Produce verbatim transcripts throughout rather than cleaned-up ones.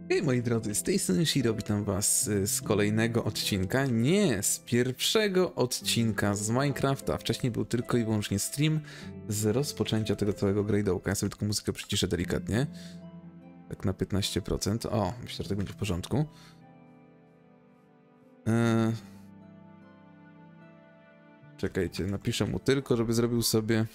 Hej moi drodzy, z tej strony Shiro, witam was z kolejnego odcinka, nie, z pierwszego odcinka z Minecrafta. Wcześniej był tylko i wyłącznie stream z rozpoczęcia tego całego grade'ołka. Ja sobie tylko muzykę przyciszę delikatnie, tak na piętnaście procent. O, myślę, że tak będzie w porządku. Eee... Czekajcie, napiszę mu tylko, żeby zrobił sobie...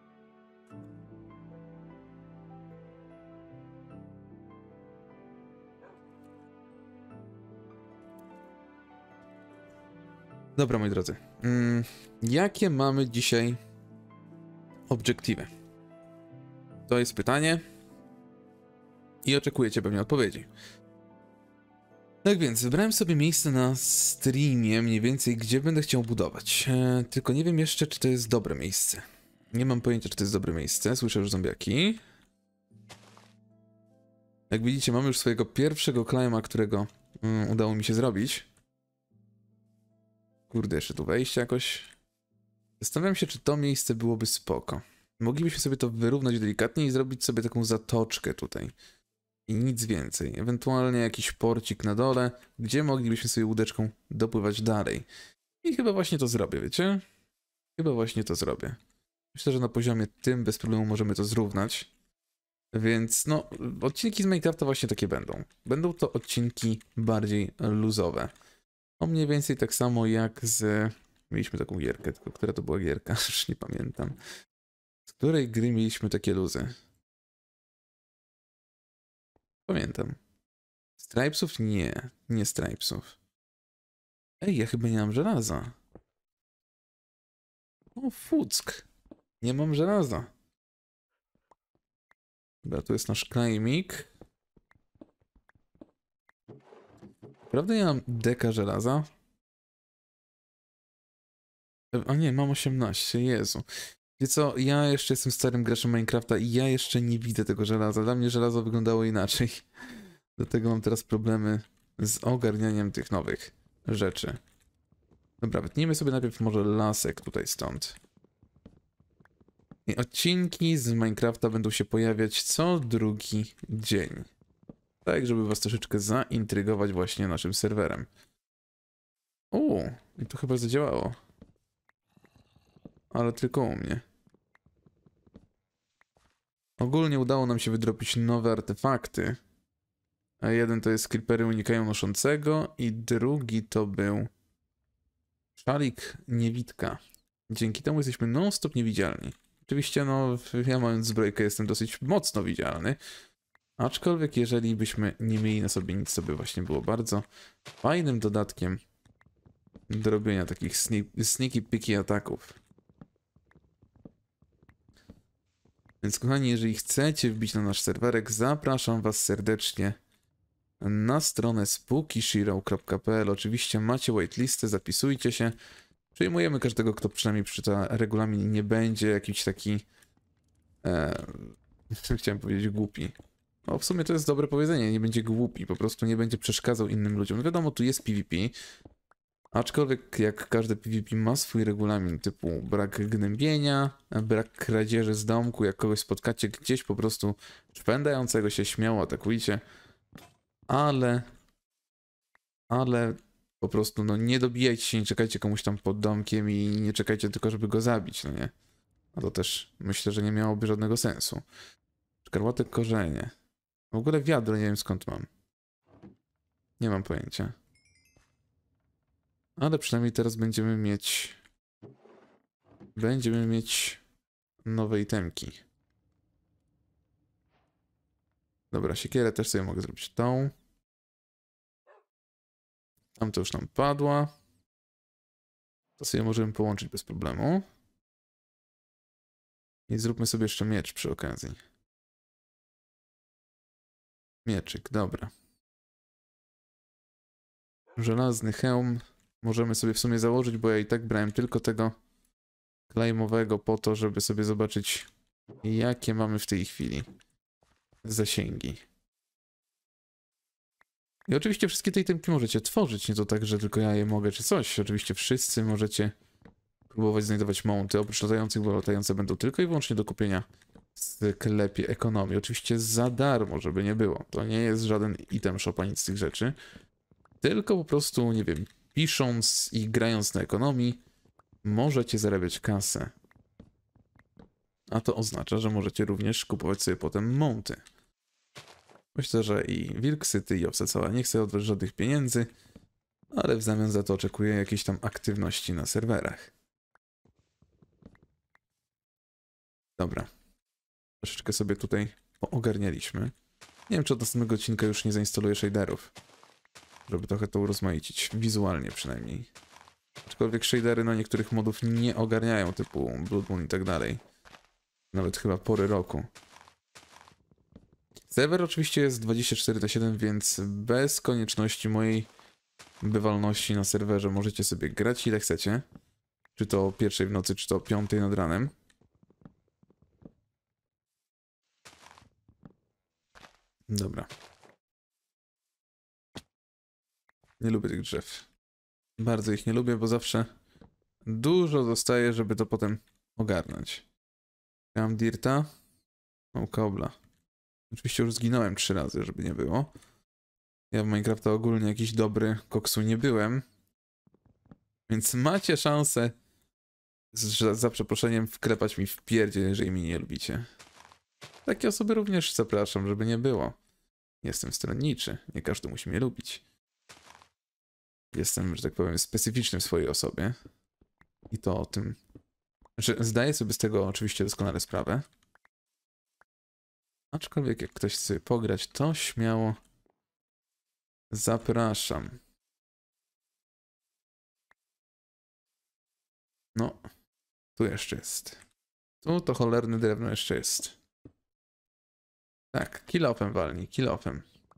Dobra, moi drodzy. Mm, jakie mamy dzisiaj obiektywy? To jest pytanie i oczekujecie pewnie odpowiedzi. Tak więc, wybrałem sobie miejsce na streamie, mniej więcej, gdzie będę chciał budować. E, tylko nie wiem jeszcze, czy to jest dobre miejsce. Nie mam pojęcia, czy to jest dobre miejsce. Słyszę już zombiaki. Jak widzicie, mamy już swojego pierwszego klejma, którego mm, udało mi się zrobić. Kurde, jeszcze tu wejść jakoś. Zastanawiam się, czy to miejsce byłoby spoko. Moglibyśmy sobie to wyrównać delikatnie i zrobić sobie taką zatoczkę tutaj. I nic więcej. Ewentualnie jakiś porcik na dole, gdzie moglibyśmy sobie łódeczką dopływać dalej. I chyba właśnie to zrobię, wiecie? Chyba właśnie to zrobię. Myślę, że na poziomie tym bez problemu możemy to zrównać. Więc no, odcinki z Minecrafta właśnie takie będą. Będą to odcinki bardziej luzowe. No mniej więcej tak samo jak z... Mieliśmy taką gierkę, tylko która to była gierka? Już nie pamiętam. Z której gry mieliśmy takie luzy? Pamiętam. Stripesów? Nie. Nie Stripesów. Ej, ja chyba nie mam żelaza. O, fuck. Nie mam żelaza. Dobra, tu jest nasz klejmik. Prawda, ja mam deka żelaza? A nie, mam osiemnaście, Jezu. Wie co, ja jeszcze jestem starym graczem Minecrafta i ja jeszcze nie widzę tego żelaza. Dla mnie żelazo wyglądało inaczej. Dlatego mam teraz problemy z ogarnianiem tych nowych rzeczy. Dobra, wytnijmy sobie najpierw może lasek tutaj stąd. I odcinki z Minecrafta będą się pojawiać co drugi dzień. Tak, żeby was troszeczkę zaintrygować właśnie naszym serwerem. O, i to chyba zadziałało. Ale tylko u mnie. Ogólnie udało nam się wydropić nowe artefakty. A jeden to jest creepery unikają noszącego i drugi to był szalik niewidka. Dzięki temu jesteśmy non-stop niewidzialni. Oczywiście no, ja mając zbrojkę jestem dosyć mocno widzialny. Aczkolwiek jeżeli byśmy nie mieli na sobie nic, to by właśnie było bardzo fajnym dodatkiem do robienia takich sneaky piki ataków. Więc kochani, jeżeli chcecie wbić na nasz serwerek, zapraszam was serdecznie na stronę spookyshiro kropka p l. Oczywiście macie whitelistę, zapisujcie się. Przyjmujemy każdego, kto przynajmniej przeczyta regulamin i nie będzie jakiś taki... E, chciałem powiedzieć głupi. No w sumie to jest dobre powiedzenie, nie będzie głupi, po prostu nie będzie przeszkadzał innym ludziom. No wiadomo, tu jest PvP, aczkolwiek jak każde PvP ma swój regulamin typu brak gnębienia, brak kradzieży z domku, jak kogoś spotkacie gdzieś po prostu szpędającego się, śmiało atakujcie, ale, ale po prostu no nie dobijajcie się, nie czekajcie komuś tam pod domkiem i nie czekajcie tylko, żeby go zabić, no nie? A to też myślę, że nie miałoby żadnego sensu. Szkarłatek korzenie. W ogóle wiadro nie wiem skąd mam. Nie mam pojęcia. Ale przynajmniej teraz będziemy mieć... Będziemy mieć nowe itemki. Dobra, siekierę też sobie mogę zrobić tą. Tam to już nam padła. To sobie możemy połączyć bez problemu. I zróbmy sobie jeszcze miecz przy okazji. Mieczyk, dobra. Żelazny hełm możemy sobie w sumie założyć, bo ja i tak brałem tylko tego claimowego po to, żeby sobie zobaczyć, jakie mamy w tej chwili zasięgi. I oczywiście wszystkie te itemki możecie tworzyć, nie to tak, że tylko ja je mogę czy coś. Oczywiście wszyscy możecie próbować znajdować mounty, oprócz latających, bo latające będą tylko i wyłącznie do kupienia sklepie ekonomii. Oczywiście za darmo, żeby nie było. To nie jest żaden item shop ani z tych rzeczy. Tylko po prostu, nie wiem, pisząc i grając na ekonomii, możecie zarabiać kasę. A to oznacza, że możecie również kupować sobie potem monty. Myślę, że i Wilk Syty, i Owca Cała nie chce oddać żadnych pieniędzy, ale w zamian za to oczekuję jakiejś tam aktywności na serwerach. Dobra. Troszeczkę sobie tutaj poogarnialiśmy. Nie wiem, czy od następnego odcinka już nie zainstaluję shaderów, żeby trochę to urozmaicić, wizualnie przynajmniej. Aczkolwiek shadery na niektórych modów nie ogarniają, typu Blood Moon i tak dalej. Nawet chyba pory roku. Serwer oczywiście jest dwadzieścia cztery na siedem, więc bez konieczności mojej bywalności na serwerze możecie sobie grać ile chcecie. Czy to o pierwszej w nocy, czy to o piątej nad ranem. Dobra. Nie lubię tych drzew. Bardzo ich nie lubię, bo zawsze dużo zostaje, żeby to potem ogarnąć. Mam dirta. Mam kobla. Oczywiście już zginąłem trzy razy, żeby nie było. Ja w Minecrafta ogólnie jakiś dobry koksu nie byłem. Więc macie szansę z, za przeproszeniem wklepać mi w pierdzie, jeżeli mnie nie lubicie. Takie osoby również zapraszam, żeby nie było. Jestem stronniczy. Nie każdy musi mnie lubić. Jestem, że tak powiem, specyficzny w swojej osobie. I to o tym... Znaczy, zdaję sobie z tego oczywiście doskonale sprawę. Aczkolwiek jak ktoś chce pograć, to śmiało zapraszam. No, tu jeszcze jest. Tu to cholerne drewno jeszcze jest. Tak, kilofem walni, kilofem.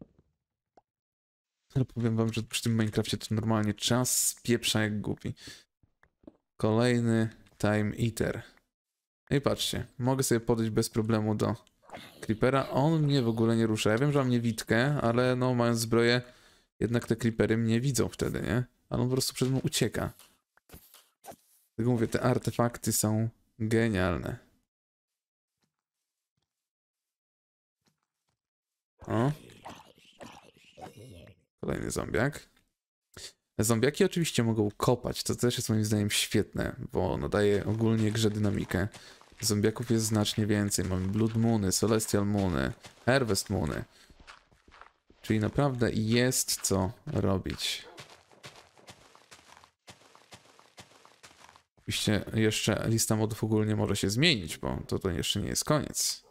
Ale powiem wam, że przy tym Minecrafcie to normalnie czas spieprza jak głupi. Kolejny Time Eater. No i patrzcie, mogę sobie podejść bez problemu do Creepera. On mnie w ogóle nie rusza. Ja wiem, że mam niewidkę, ale no mając zbroję, jednak te Creepery mnie widzą wtedy, nie? Ale on po prostu przed mną ucieka. Dlatego mówię, te artefakty są genialne. O. Kolejny zombiak. Zombiaki oczywiście mogą kopać, to też jest moim zdaniem świetne, bo nadaje ogólnie grze dynamikę. Zombiaków jest znacznie więcej. Mamy Blood Moony, Celestial Moony, Harvest Moony. Czyli naprawdę jest co robić. Oczywiście jeszcze lista modów ogólnie może się zmienić, bo to, to jeszcze nie jest koniec.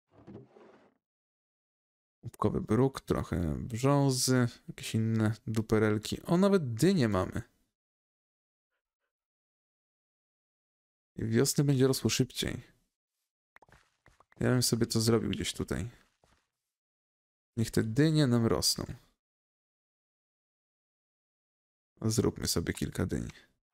Łupkowy bruk, trochę brzozy, jakieś inne duperelki. O, nawet dynie mamy. I wiosny będzie rosło szybciej. Ja bym sobie to zrobił gdzieś tutaj. Niech te dynie nam rosną. Zróbmy sobie kilka dyń.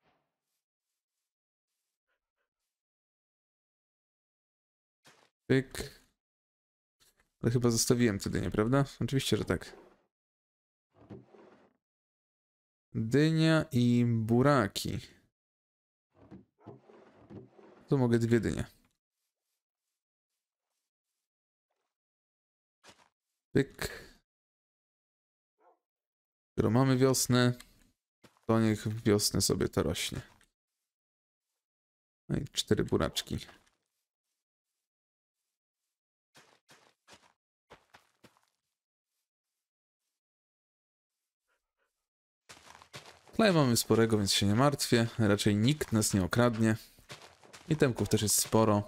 Pyk. Ale chyba zostawiłem te dynie, prawda? Oczywiście, że tak. Dynia i buraki. To mogę dwie dynie. Pyk. Skoro mamy wiosnę, to niech w wiosnę sobie to rośnie. No i cztery buraczki. Kleju mamy sporego, więc się nie martwię. Raczej nikt nas nie okradnie. Itemków też jest sporo.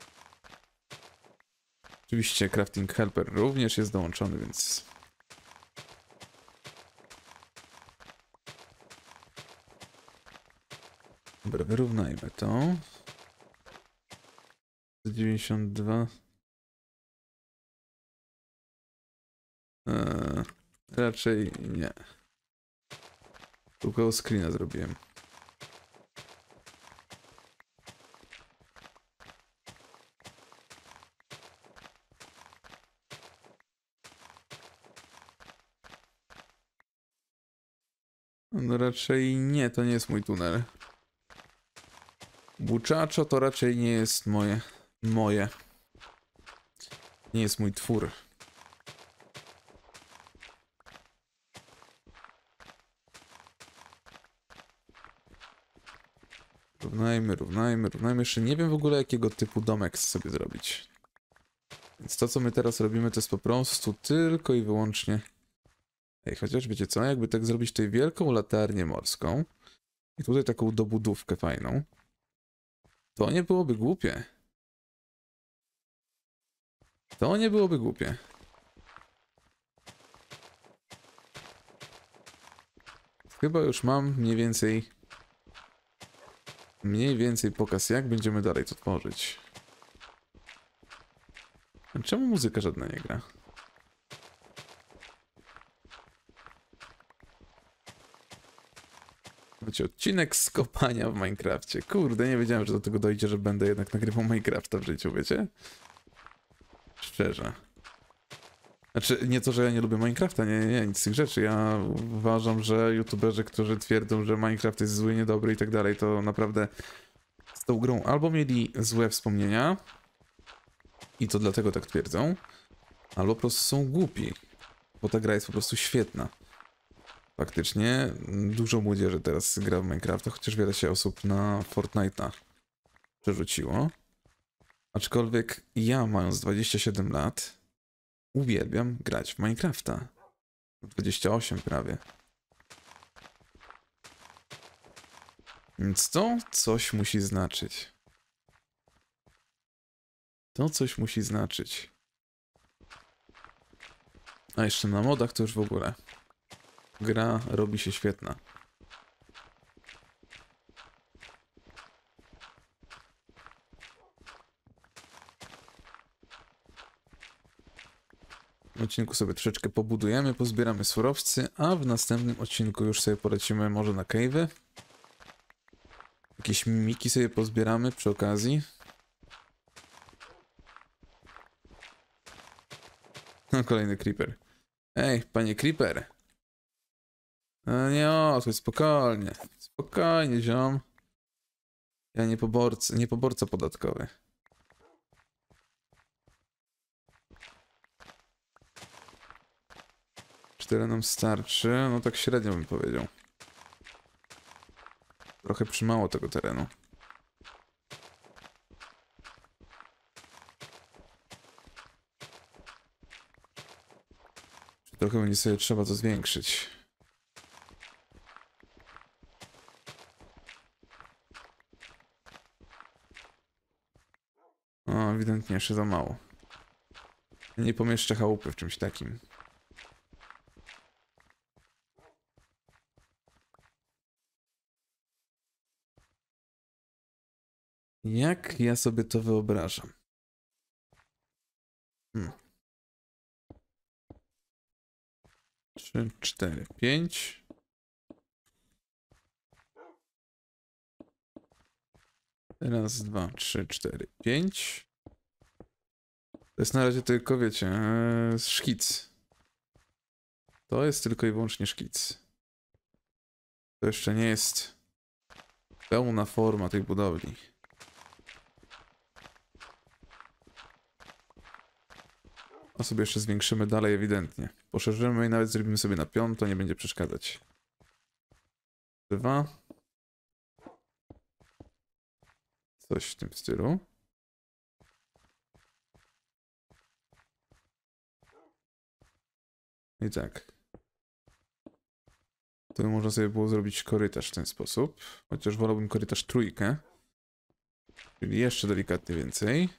Oczywiście Crafting Helper również jest dołączony, więc... Dobra, wyrównajmy to. dziewięćdziesiąt dwa. Eee, raczej nie. Tylko screena zrobiłem. No raczej nie, to nie jest mój tunel. Buczaczo to raczej nie jest moje. Moje. Nie jest mój twór. Równajmy, równajmy, równajmy. Jeszcze nie wiem w ogóle, jakiego typu domek sobie zrobić. Więc to, co my teraz robimy, to jest po prostu tylko i wyłącznie... Ej, chociaż wiecie co? Jakby tak zrobić tutaj wielką latarnię morską i tutaj taką dobudówkę fajną, to nie byłoby głupie. To nie byłoby głupie. Chyba już mam mniej więcej... Mniej więcej pokaz, jak będziemy dalej to tworzyć. A czemu muzyka żadna nie gra? Macie odcinek z kopania w Minecrafcie. Kurde, nie wiedziałem, że do tego dojdzie, że będę jednak nagrywał Minecrafta w życiu, wiecie? Szczerze. Znaczy, nie to, że ja nie lubię Minecrafta, nie, nie, nie, nic z tych rzeczy. Ja uważam, że youtuberzy, którzy twierdzą, że Minecraft jest zły, niedobry i tak dalej, to naprawdę z tą grą albo mieli złe wspomnienia i to dlatego tak twierdzą, albo po prostu są głupi, bo ta gra jest po prostu świetna. Faktycznie dużo młodzieży teraz gra w Minecrafta, chociaż wiele się osób na Fortnite'a przerzuciło. Aczkolwiek ja, mając dwadzieścia siedem lat, uwielbiam grać w Minecrafta. dwadzieścia osiem prawie. Więc to coś musi znaczyć. To coś musi znaczyć. A jeszcze na modach to już w ogóle. Gra robi się świetna. W odcinku sobie troszeczkę pobudujemy, pozbieramy surowce, a w następnym odcinku już sobie polecimy może na cave'y. Jakieś mimiki sobie pozbieramy przy okazji. No, kolejny creeper. Ej, panie creeper. No nie o, to jest spokojnie. Spokojnie, ziom. Ja nie poborca, nie poborca podatkowy. Cztery nam starczy, no tak średnio bym powiedział. Trochę przymało tego terenu. Trochę będzie sobie trzeba to zwiększyć. O, ewidentnie jeszcze za mało. Nie pomieszczę chałupy w czymś takim. Jak ja sobie to wyobrażam? Hmm. Trzy, cztery, pięć. Raz, dwa, trzy, cztery, pięć. To jest na razie tylko, wiecie, ee, szkic. To jest tylko i wyłącznie szkic. To jeszcze nie jest pełna forma tej budowli. A sobie jeszcze zwiększymy dalej ewidentnie. Poszerzymy i nawet zrobimy sobie na piąto, nie będzie przeszkadzać. Dwa. Coś w tym stylu. I tak. Tu można sobie było zrobić korytarz w ten sposób. Chociaż wolałbym korytarz trójkę. Czyli jeszcze delikatnie więcej.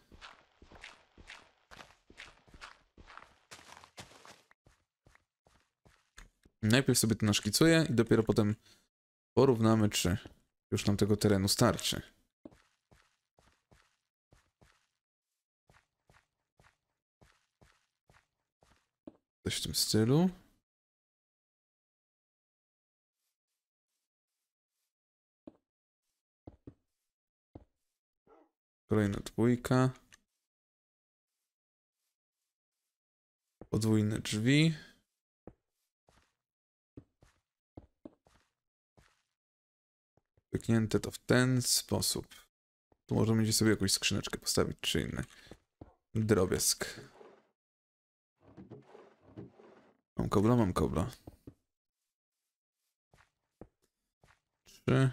Najpierw sobie to naszkicuję i dopiero potem porównamy, czy już nam tego terenu starczy. Coś w tym stylu. Kolejna dwójka. Podwójne drzwi. Wyknięte to w ten sposób. Tu może będzie sobie jakąś skrzyneczkę postawić, czy inny drobiazg. Mam kobla, mam kobla. Trzy.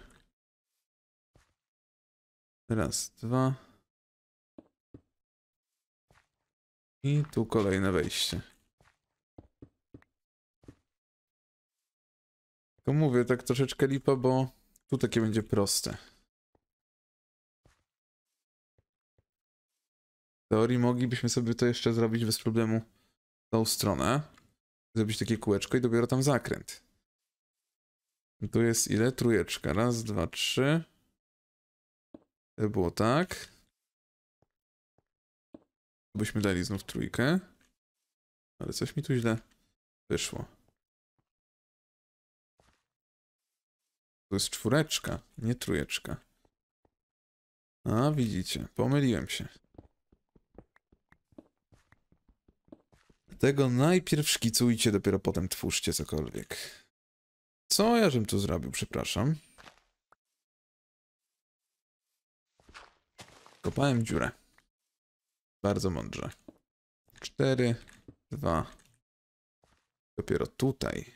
Raz, dwa. I tu kolejne wejście. To mówię, tak troszeczkę lipa, bo tu takie będzie proste. W teorii moglibyśmy sobie to jeszcze zrobić bez problemu w tą stronę. Zrobić takie kółeczko i dopiero tam zakręt. Tu jest ile? Trójeczka. Raz, dwa, trzy. To było tak. Byśmy dali znów trójkę. Ale coś mi tu źle wyszło. To jest czwóreczka, nie trójeczka. A, widzicie, pomyliłem się. Dlatego najpierw szkicujcie, dopiero potem twórzcie cokolwiek. Co ja żem tu zrobił, przepraszam. Kopałem dziurę. Bardzo mądrze. Cztery, dwa. Dopiero tutaj.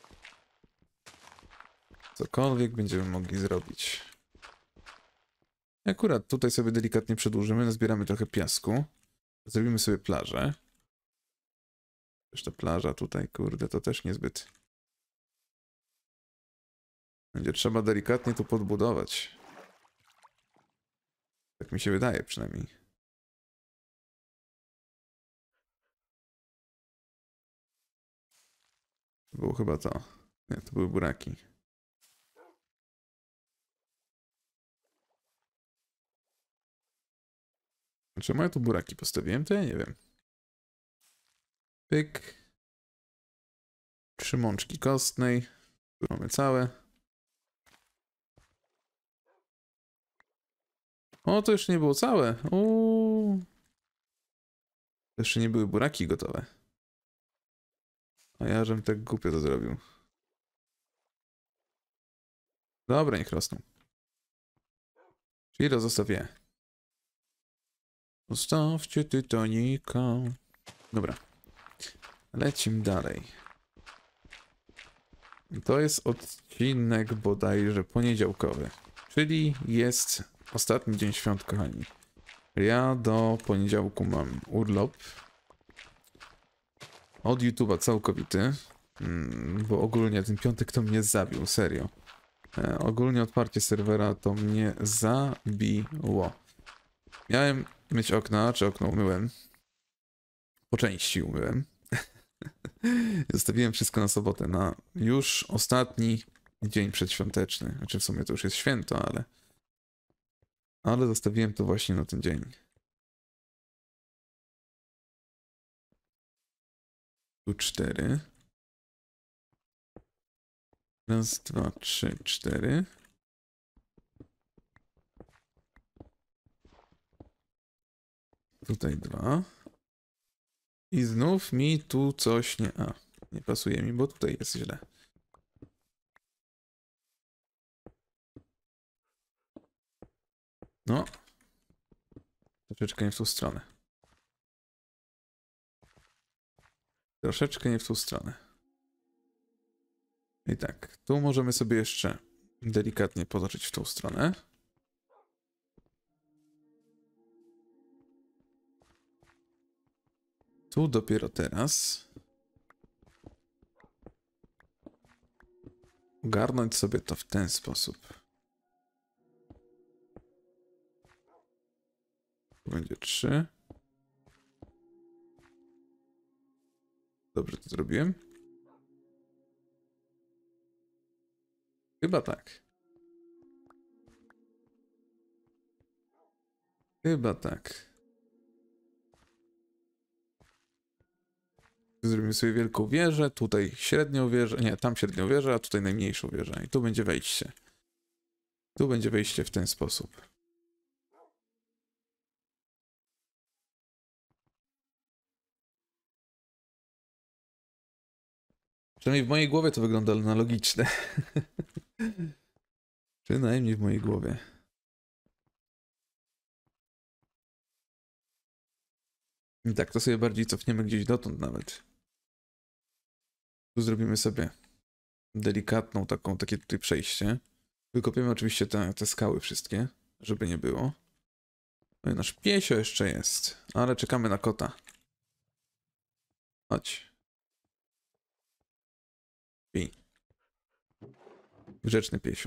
Cokolwiek będziemy mogli zrobić. Akurat tutaj sobie delikatnie przedłużymy, nazbieramy trochę piasku. Zrobimy sobie plażę. Też ta plaża tutaj, kurde, to też niezbyt. Będzie trzeba delikatnie tu podbudować. Tak mi się wydaje przynajmniej. To było chyba to. Nie, to były buraki. Czemu ja tu buraki postawiłem? To ja nie wiem. Pyk. Trzy mączki kostnej. Tu mamy całe. O, to jeszcze nie było całe. Uuu. To jeszcze nie były buraki gotowe. A ja żem tak głupio to zrobił. Dobra, niech rosną. Shiro, zostaw je. Zostawcie Tytanika. Dobra. Lecimy dalej. To jest odcinek bodajże poniedziałkowy. Czyli jest ostatni dzień świąt, kochani. Ja do poniedziałku mam urlop. Od YouTube'a całkowity. Bo ogólnie ten piątek to mnie zabił, serio. E, ogólnie otwarcie serwera to mnie zabiło. Miałem myć okna, czy okno umyłem. Po części umyłem. Zostawiłem wszystko na sobotę, na już ostatni dzień przedświąteczny. Znaczy w sumie to już jest święto, ale... Ale zostawiłem to właśnie na ten dzień. Tu cztery. Raz, dwa, trzy, cztery. Tutaj dwa. I znów mi tu coś nie... A, nie pasuje mi, bo tutaj jest źle. No. Troszeczkę nie w tą stronę. Troszeczkę nie w tą stronę. I tak, tu możemy sobie jeszcze delikatnie potoczyć w tą stronę. Tu dopiero teraz ogarnąć sobie to w ten sposób. Tu będzie trzy. Dobrze to zrobiłem? Chyba tak. Chyba tak. Zrobimy sobie wielką wieżę, tutaj średnią wieżę, nie, tam średnią wieżę, a tutaj najmniejszą wieżę. I tu będzie wejście. Tu będzie wejście w ten sposób. Przynajmniej w mojej głowie to wygląda analogiczne. Przynajmniej w mojej głowie. I tak, to sobie bardziej cofniemy gdzieś dotąd nawet. Tu zrobimy sobie delikatną taką, takie tutaj przejście. Wykopiemy oczywiście te, te skały wszystkie, żeby nie było. No i nasz piesio jeszcze jest, ale czekamy na kota. Chodź. Pij. Grzeczny piesio.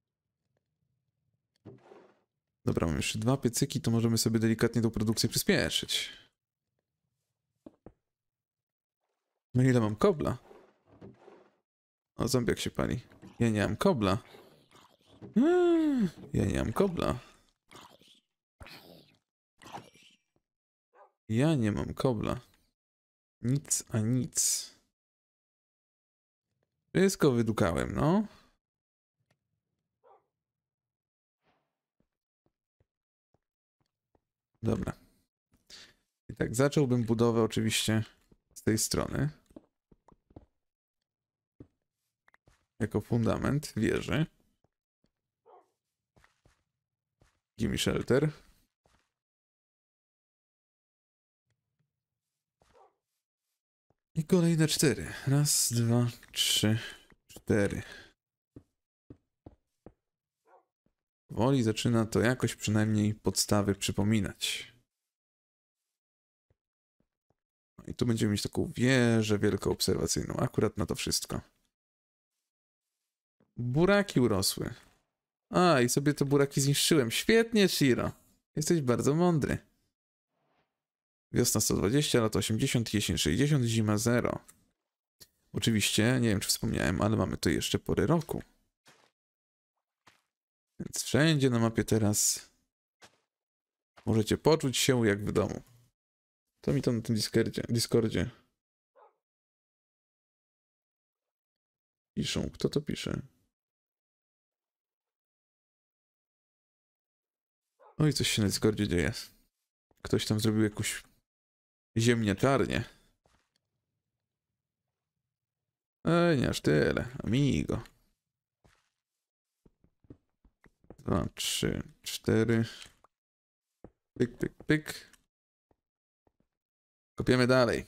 Dobra, mamy jeszcze dwa piecyki, to możemy sobie delikatnie tą produkcję przyspieszyć. No ile mam kobla? O, zombiak się pali. Ja nie mam kobla. Eee, ja nie mam kobla. Ja nie mam kobla. Nic a nic. Wszystko wydukałem, no. Dobra. I tak, zacząłbym budowę oczywiście z tej strony. Jako fundament wieży. Gimme shelter. I kolejne cztery. Raz, dwa, trzy, cztery. Woli zaczyna to jakoś przynajmniej podstawy przypominać. No i tu będziemy mieć taką wieżę wielką obserwacyjną. Akurat na to wszystko. Buraki urosły. A, i sobie te buraki zniszczyłem. Świetnie, Shiro. Jesteś bardzo mądry. Wiosna sto dwadzieścia, lato osiemdziesiąt, jesień sześćdziesiąt, zima zero. Oczywiście, nie wiem czy wspomniałem, ale mamy tu jeszcze pory roku. Więc wszędzie na mapie teraz możecie poczuć się jak w domu. To mi to na tym Discordzie, Discordzie piszą. Kto to pisze? Oj, coś się na Discordzie dzieje. Ktoś tam zrobił jakąś ziemniaczarnię. Ej, nie aż tyle. Amigo. Dwa, trzy, cztery. Pyk, pyk, pyk. Kopiemy dalej.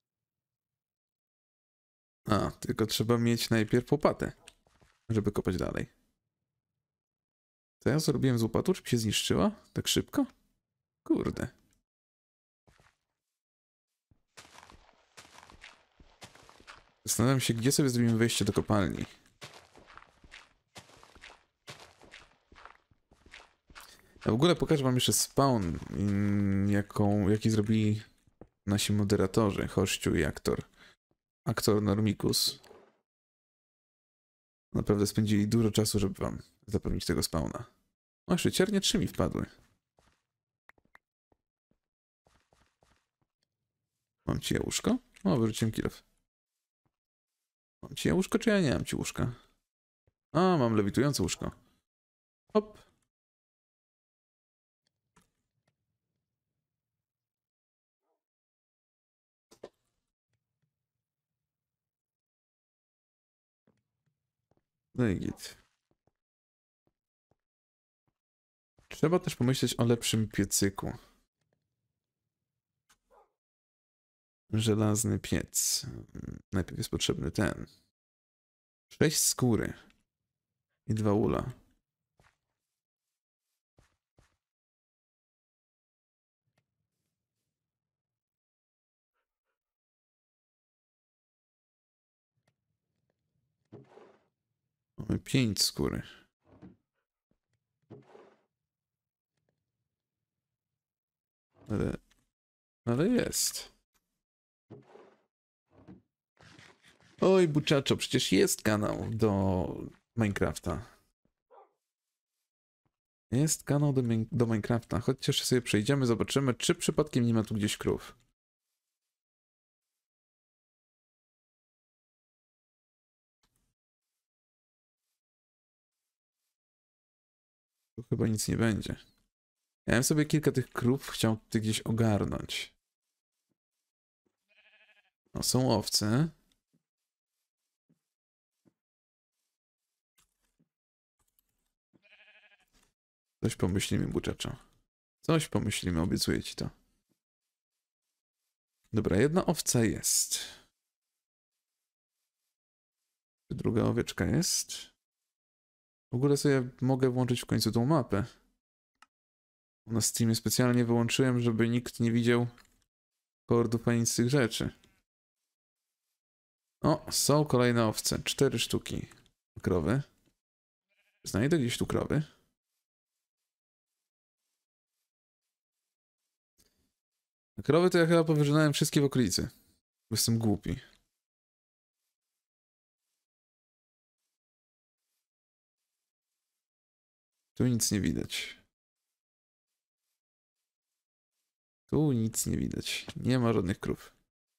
A, tylko trzeba mieć najpierw łopatę, żeby kopać dalej. Co ja zrobiłem z łopatą? Czy mi się zniszczyła? Tak szybko? Kurde. Zastanawiam się, gdzie sobie zrobimy wejście do kopalni. A w ogóle pokażę wam jeszcze spawn, jaką, jaki zrobili nasi moderatorzy, Hościu i aktor. Aktor Normikus. Naprawdę spędzili dużo czasu, żeby wam zapewnić tego spawna. O, jeszcze ciernie trzy mi wpadły. Mam ci jałóżko? O, wyrzuciłem kilof. Mam ci jałóżko, czy ja nie mam ci łóżka? A, mam lewitujące łóżko. Hop. No i git. Trzeba też pomyśleć o lepszym piecyku. Żelazny piec. Najpierw jest potrzebny ten. Sześć skóry. I dwa ula. Mamy pięć skóry. Ale... Ale jest. Oj, buczaczo, przecież jest kanał do Minecrafta. Jest kanał do, do Minecrafta. Chodźcie, jeszcze sobie przejdziemy, zobaczymy, czy przypadkiem nie ma tu gdzieś krów. Tu chyba nic nie będzie. Ja bym sobie kilka tych krów chciał tutaj gdzieś ogarnąć. No, są owce. Coś pomyślimy, buczaczo. Coś pomyślimy, obiecuję ci to. Dobra, jedna owca jest. Druga owieczka jest. W ogóle sobie mogę włączyć w końcu tą mapę. Na Steamie specjalnie wyłączyłem, żeby nikt nie widział kordów ani z tych rzeczy. O, są kolejne owce. Cztery sztuki. Krowy. Znajdę gdzieś tu krowy. Krowy to ja chyba powyżynałem wszystkie w okolicy. Bo jestem głupi. Tu nic nie widać. Tu nic nie widać. Nie ma żadnych krów.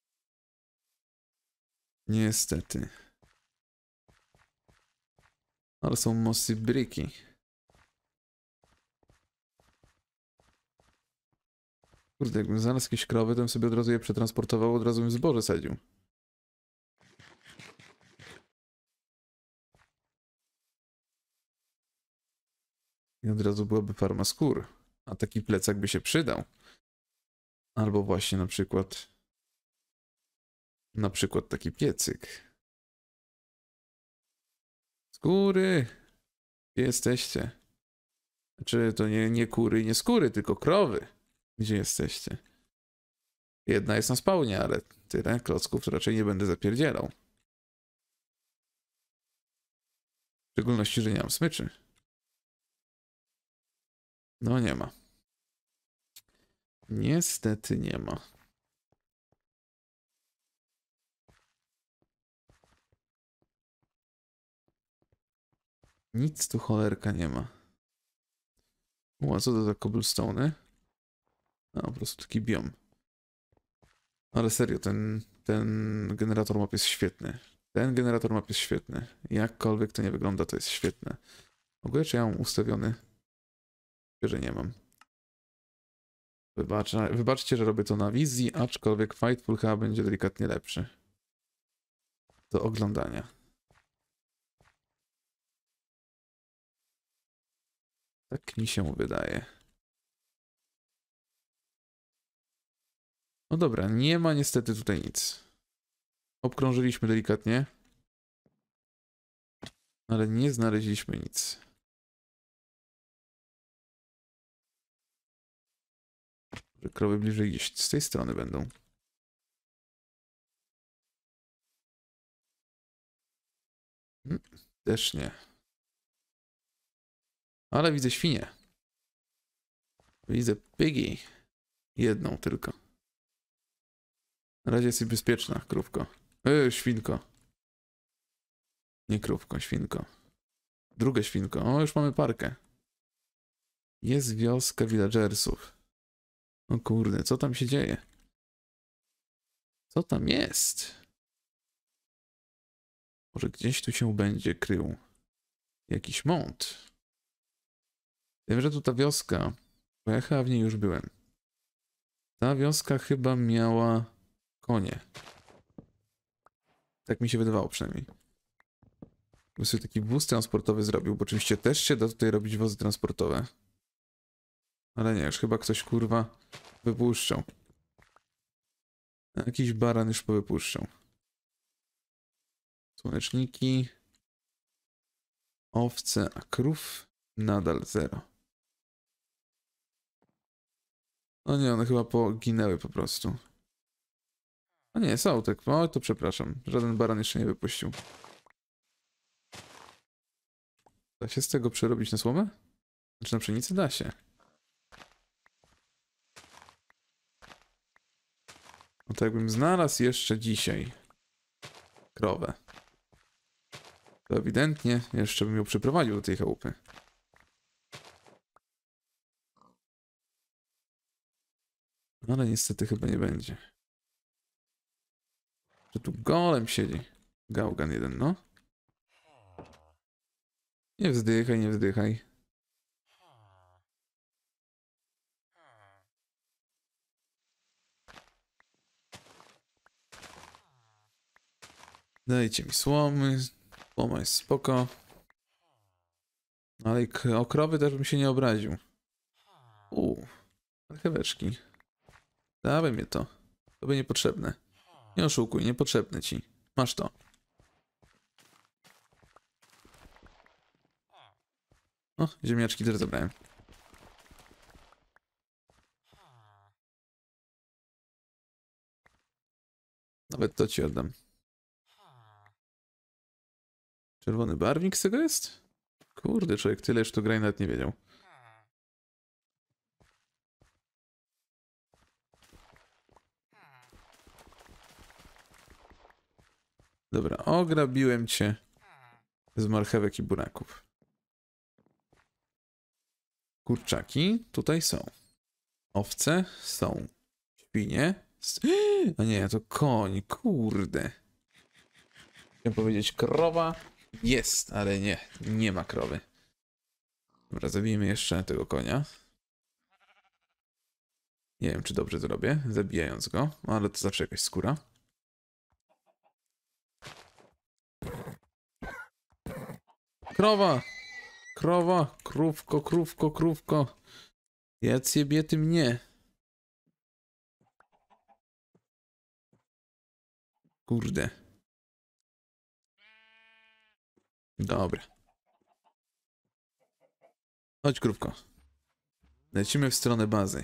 Niestety. Ale są mossy bryki. Kurde, jakbym znalazł jakieś krowy, to bym sobie od razu je przetransportował, od razu bym zboże sadził. I od razu byłaby farma skór. A taki plecak by się przydał. Albo właśnie na przykład... Na przykład taki piecyk. Skóry! Gdzie jesteście? Znaczy to nie, nie kury, nie skóry, tylko krowy. Gdzie jesteście? Jedna jest na spawnie, ale tyle klocków to raczej nie będę zapierdzielał. W szczególności, że nie mam smyczy. No nie ma. Niestety nie ma. Nic tu cholerka nie ma. U, a co to za cobblestone'y? No, po prostu taki biom. Ale serio, ten, ten generator map jest świetny. Ten generator map jest świetny. Jakkolwiek to nie wygląda, to jest świetne. W ogóle czy ja mam ustawiony? Że nie mam. Wybacza, wybaczcie, że robię to na wizji, aczkolwiek Fightful chyba będzie delikatnie lepszy. Do oglądania. Tak mi się wydaje. No dobra, nie ma niestety tutaj nic. Obkrążyliśmy delikatnie. Ale nie znaleźliśmy nic. Krowy bliżej gdzieś z tej strony będą. Hmm, też nie. Ale widzę świnię. Widzę piggy. Jedną tylko. Na razie jesteś bezpieczna, krówko. Yy, świnko. Nie krówko, świnko. Drugie świnko. O, już mamy parkę. Jest wioska villagersów. O kurde, co tam się dzieje? Co tam jest? Może gdzieś tu się będzie krył jakiś mąt. Wiem, że tu ta wioska, bo ja chyba w niej już byłem. Ta wioska chyba miała konie. Tak mi się wydawało przynajmniej. Bym sobie taki wóz transportowy zrobił, bo oczywiście też się da tutaj robić wozy transportowe. Ale nie, już chyba ktoś kurwa wypuszczał. Jakiś baran już powypuszczał. Słoneczniki. Owce, a krów nadal zero. No nie, one chyba poginęły po prostu. A nie, są tak. O, to przepraszam. Żaden baran jeszcze nie wypuścił. Da się z tego przerobić na słomę? Znaczy na pszenicę? Da się. No to jakbym znalazł jeszcze dzisiaj krowę, to ewidentnie jeszcze bym ją przyprowadził do tej chałupy. Ale niestety chyba nie będzie. Że tu golem siedzi. Gałgan jeden, no. Nie wzdychaj, nie wzdychaj. Dajcie mi słomy. Słoma jest spoko. Ale o krowy też bym się nie obraził. Uuu, marcheweczki. Dawaj mnie to. To by niepotrzebne. Nie oszukuj, niepotrzebne ci. Masz to. O, ziemniaczki też zabrałem. Nawet to ci oddam. Czerwony barwnik z tego jest? Kurde, człowiek tyle już tu gra i nawet nie wiedział. Dobra, ograbiłem cię z marchewek i buraków. Kurczaki tutaj są. Owce są. Świnie. A nie, to koń, kurde. Chciałem powiedzieć krowa. Jest, ale nie, nie ma krowy. Dobra, zabijemy jeszcze tego konia. Nie wiem, czy dobrze zrobię, zabijając go, ale to zawsze jakaś skóra. Krowa! Krowa! Krówko, krówko, krówko! Jedz je biety mnie! Kurde. Dobra. Chodź, krówko. Lecimy w stronę bazy.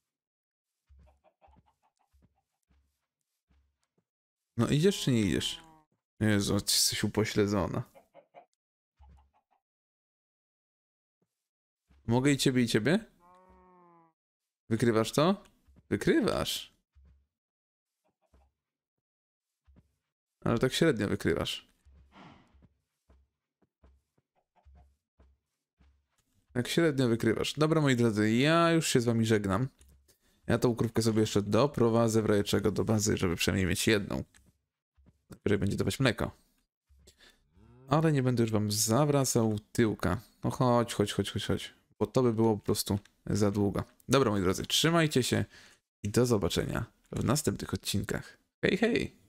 No idziesz czy nie idziesz? Jezu, jesteś upośledzona. Mogę i ciebie, i ciebie? Wykrywasz to? Wykrywasz. Ale tak średnio wykrywasz. Tak średnio wykrywasz. Dobra, moi drodzy, ja już się z wami żegnam. Ja tą krówkę sobie jeszcze doprowadzę w razie czego do bazy, żeby przynajmniej mieć jedną. Najwyżej będzie dawać mleko. Ale nie będę już wam zawracał tyłka. No chodź, chodź, chodź, chodź, chodź. Bo to by było po prostu za długo. Dobra, moi drodzy, trzymajcie się i do zobaczenia w następnych odcinkach. Hej, hej!